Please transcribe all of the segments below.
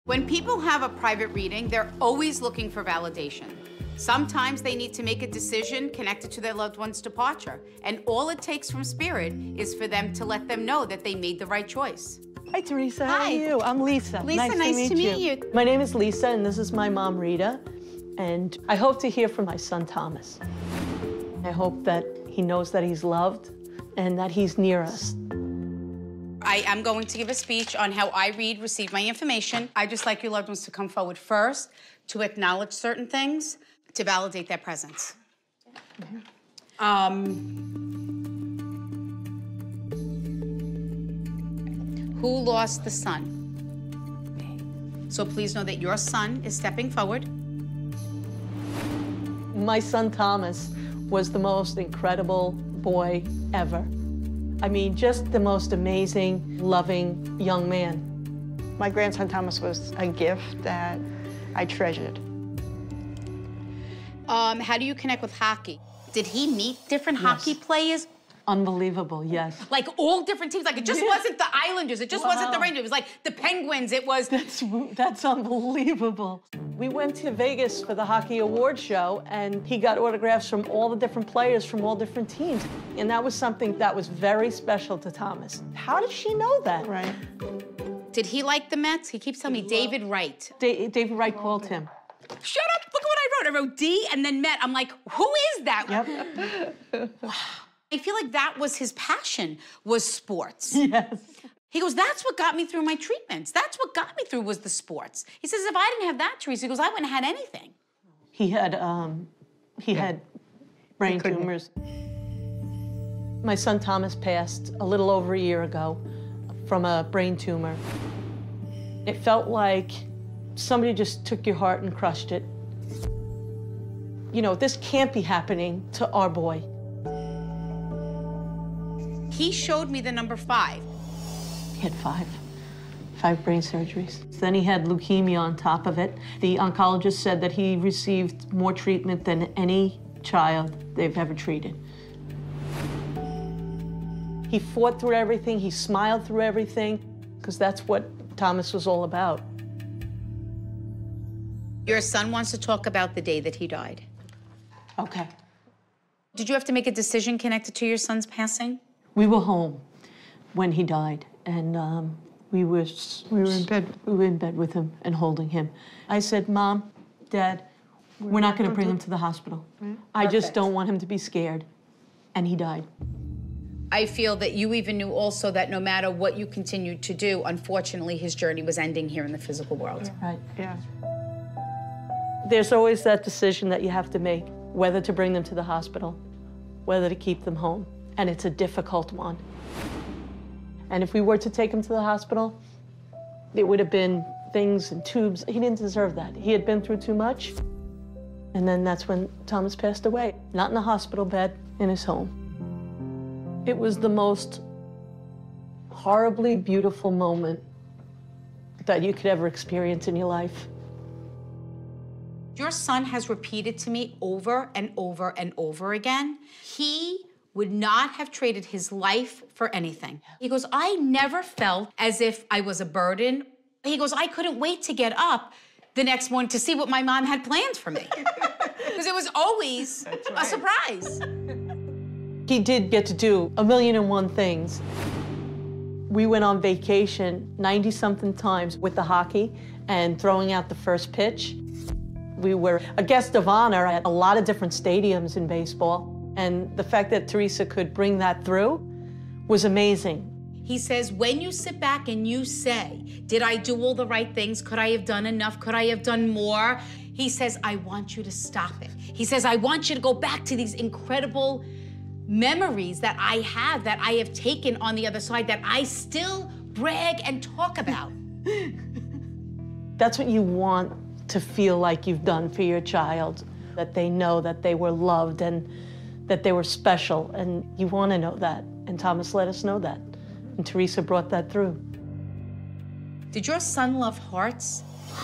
When people have a private reading, they're always looking for validation. Sometimes they need to make a decision connected to their loved one's departure. And all it takes from Spirit is for them to let them know that they made the right choice. Hi, Theresa. How are you? I'm Lisa. Lisa, nice to meet you. My name is Lisa, and this is my mom, Rita. And I hope to hear from my son, Thomas. I hope that he knows that he's loved and that he's near us. I am going to give a speech on how I receive my information. I just like your loved ones to come forward first, to acknowledge certain things, to validate their presence. Who lost the son? So please know that your son is stepping forward. My son, Thomas, was the most incredible boy ever. I mean, just the most amazing, loving young man. My grandson Thomas was a gift that I treasured. How do you connect with hockey? Did he meet different hockey players? Unbelievable, yes. Like all different teams? Like it just wasn't the Islanders, it just wasn't the Rangers, it was like the Penguins, it was... That's unbelievable. We went to Vegas for the Hockey Awards show, and he got autographs from all the different players from all different teams. And that was something that was very special to Thomas. How did she know that? Right. Did he like the Mets? He keeps telling me David Wright. David Wright called him. Shut up, look at what I wrote. I wrote D and then Met. I'm like, who is that? Yep. I feel like that was his passion, was sports. Yes. He goes, that's what got me through my treatments. That's what got me through was the sports. He says, if I didn't have that, Theresa, he goes, I wouldn't have had anything. He had brain tumors. My son Thomas passed a little over a year ago from a brain tumor. It felt like somebody just took your heart and crushed it. You know, this can't be happening to our boy. He showed me the number 5. He had 5 brain surgeries. Then he had leukemia on top of it. The oncologist said that he received more treatment than any child they've ever treated. He fought through everything, he smiled through everything, because that's what Thomas was all about. Your son wants to talk about the day that he died. Okay. Did you have to make a decision connected to your son's passing? We were home when he died, and we were in bed. We were in bed with him and holding him. I said, Mom, Dad, we're not going to bring him to the hospital. I just don't want him to be scared. And he died. I feel that you even knew also that no matter what you continued to do, unfortunately, his journey was ending here in the physical world. Yeah. Right. Yeah. There's always that decision that you have to make, whether to bring them to the hospital, whether to keep them home. And it's a difficult one. And if we were to take him to the hospital, it would have been things and tubes. He didn't deserve that. He had been through too much. And then that's when Thomas passed away. Not in a hospital bed, in his home. It was the most horribly beautiful moment that you could ever experience in your life. Your son has repeated to me over and over and over again, he would not have traded his life for anything. He goes, I never felt as if I was a burden. He goes, I couldn't wait to get up the next morning to see what my mom had planned for me. Because it was always a surprise. He did get to do 1,000,001 things. We went on vacation 90-something times with the hockey and throwing out the first pitch. We were a guest of honor at a lot of different stadiums in baseball. And the fact that Theresa could bring that through was amazing. He says, when you sit back and you say, did I do all the right things? Could I have done enough? Could I have done more? He says, I want you to stop it. He says, I want you to go back to these incredible memories that I have taken on the other side that I still brag and talk about. That's what you want to feel like you've done for your child, that they know that they were loved and that they were special, and you want to know that. And Thomas let us know that. And Theresa brought that through. Did your son love hearts?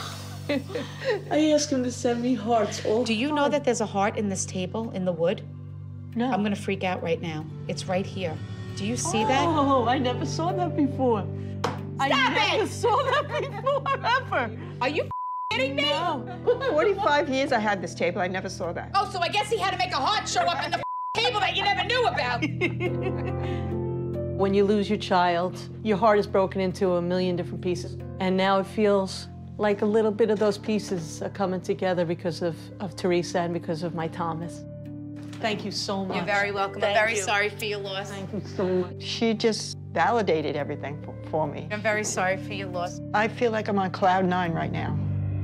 I asked him to send me hearts all the time. Do you know that there's a heart in this table, in the wood? No. I'm gonna freak out right now. It's right here. Do you see that? Oh, I never saw that before. I never saw that before, ever. Are you kidding me? No. 45 years I had this table. I never saw that. Oh, so I guess he had to make a heart show up in the table that you never knew about. When you lose your child, your heart is broken into a million different pieces. And now it feels like a little bit of those pieces are coming together because of Theresa and because of my Thomas. Thank you so much. You're very welcome. I'm very sorry for your loss. Thank you so much. She just validated everything for me. I'm very sorry for your loss. I feel like I'm on cloud 9 right now.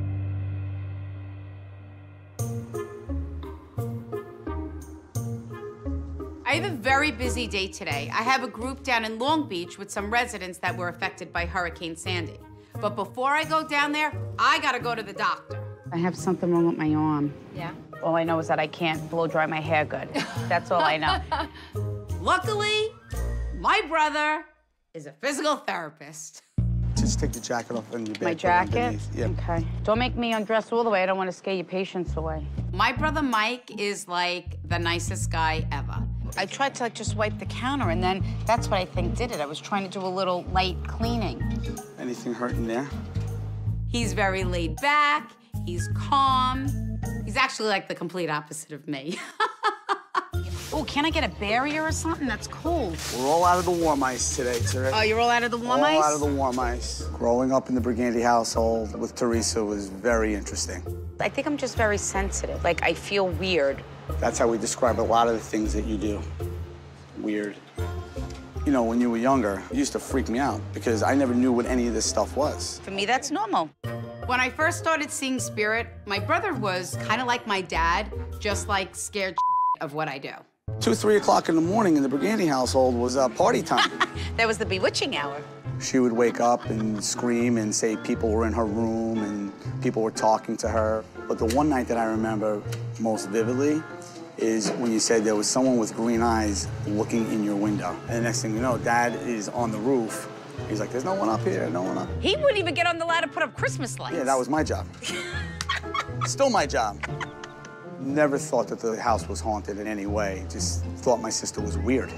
I have a very busy day today. I have a group down in Long Beach with some residents that were affected by Hurricane Sandy. But before I go down there, I gotta go to the doctor. I have something wrong with my arm. Yeah? All I know is that I can't blow dry my hair good. That's all I know. Luckily, my brother is a physical therapist. Just take the jacket off on your bed. My put it jacket? underneath. Yeah. Okay. Don't make me undress all the way. I don't want to scare your patients away. My brother Mike is like the nicest guy ever. I tried to just wipe the counter, and then that's what I think did it. I was trying to do a little light cleaning. Anything hurting there? He's very laid back, he's calm. He's actually like the complete opposite of me. Oh, can I get a barrier or something? That's cold. We're all out of the warm ice today, Theresa. Oh, you're all out of the warm ice? All out of the warm ice. Growing up in the Briganti household with Theresa was very interesting. I think I'm just very sensitive. Like, I feel weird. That's how we describe a lot of the things that you do. Weird. You know, when you were younger, it used to freak me out because I never knew what any of this stuff was. For me, that's normal. When I first started seeing spirit, my brother was kind of like my dad, just like scared of what I do. 2, 3 o'clock in the morning in the Briganti household was party time. That was the bewitching hour. She would wake up and scream and say people were in her room and people were talking to her. But the one night that I remember most vividly is when you said there was someone with green eyes looking in your window. And the next thing you know, Dad is on the roof. He's like, there's no one up here, no one up. He wouldn't even get on the ladder to put up Christmas lights. Yeah, that was my job. Still my job. Never thought that the house was haunted in any way. Just thought my sister was weird.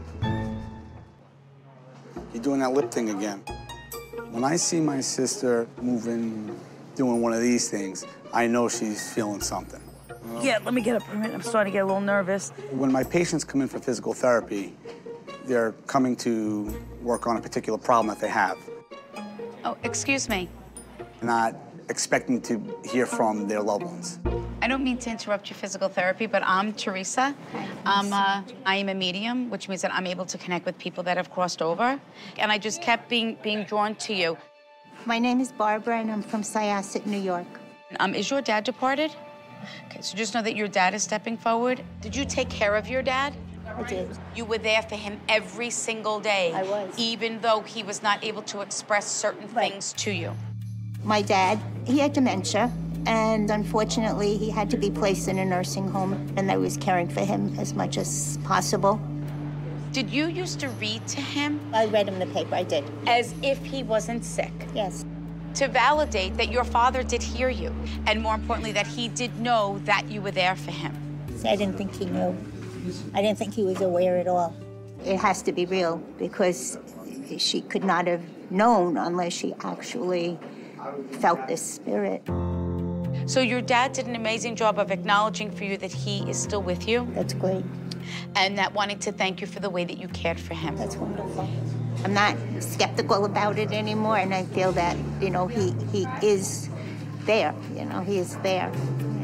You're doing that lip thing again. When I see my sister moving, doing one of these things, I know she's feeling something. Yeah, let me get up for a minute. I'm starting to get a little nervous. When my patients come in for physical therapy, they're coming to work on a particular problem that they have. Oh, excuse me. Not expecting to hear from their loved ones. I don't mean to interrupt your physical therapy, but I'm Theresa. I am a medium, which means that I'm able to connect with people that have crossed over. And I just kept being drawn to you. My name is Barbara, and I'm from Syosset, New York. Is your dad departed? Okay, so just know that your dad is stepping forward. Did you take care of your dad? I did. You were there for him every single day. I was. Even though he was not able to express certain things to you. My dad, he had dementia, and unfortunately, he had to be placed in a nursing home, and I was caring for him as much as possible. Did you used to read to him? I read him the paper, I did. As if he wasn't sick? Yes. To validate that your father did hear you, and more importantly, that he did know that you were there for him. I didn't think he knew. I didn't think he was aware at all. It has to be real, because she could not have known unless she actually felt this spirit. So your dad did an amazing job of acknowledging for you that he is still with you? That's great. And that wanting to thank you for the way that you cared for him. That's wonderful. I'm not skeptical about it anymore, and I feel that, you know, he is there, you know, he is there.